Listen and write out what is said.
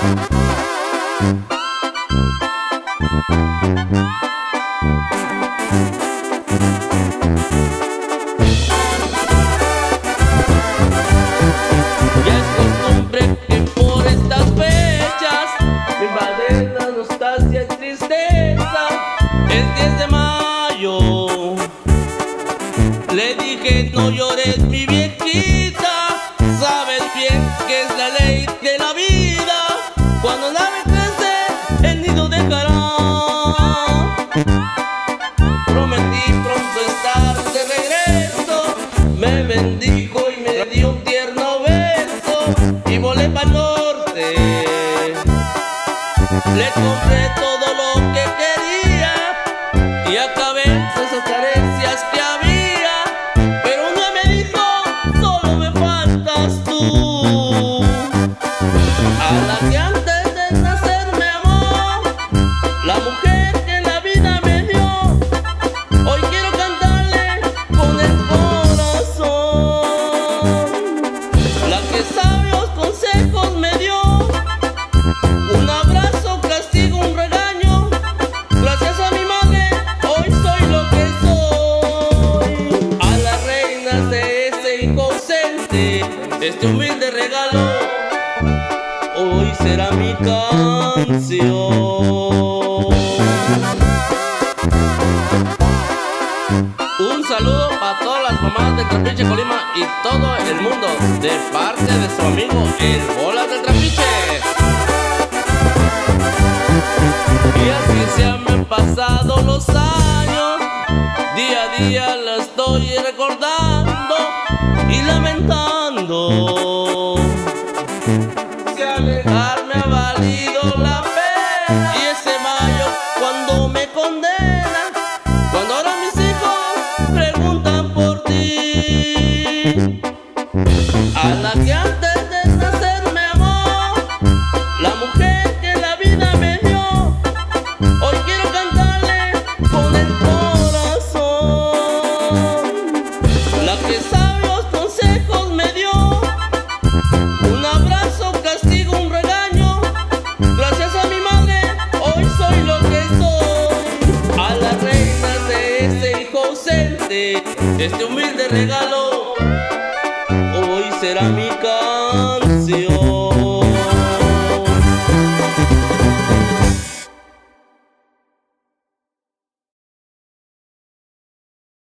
Ya es costumbre que por estas fechas me invade la nostalgia y tristeza. El 10 de mayo le dije: no llores, mi viejita, sabes bien que es la ley de la vida. Cuando la ave crece, el nido dejará. Prometí pronto estar de regreso, me bendijo y me dio un tierno beso y volé para el norte. Le compré todo lo que quería y acabé esas carencias que había, pero una me dijo: solo me faltas tú. A la que antes de nacer me amó, la mujer que la vida me dio, hoy quiero cantarle con el corazón. La que sabios consejos me dio, un abrazo, castigo, un regaño. Gracias a mi madre, hoy soy lo que soy. A las reinas de ese hijo ausente, este humilde regalo hoy será mi canción. Un saludo para todas las mamás de Trapiche, Colima y todo el mundo, de parte de su amigo el Bolas del Trapiche. Y así se han pasado los años, día a día la estoy recordando y lamentando. Si alejarme ha valido la pena, y ese mayo cuando me condena, cuando ahora mis hijos preguntan por ti. A la que antes de nacer me amó, la mujer que la vida me dio, hoy quiero cantarle con el corazón. La que sabios consejos me dio, un abrazo, castigo, un regaño. Gracias a mi madre, hoy soy lo que soy. A las reinas de ese hijo ausente, este humilde regalo hoy será mi canción.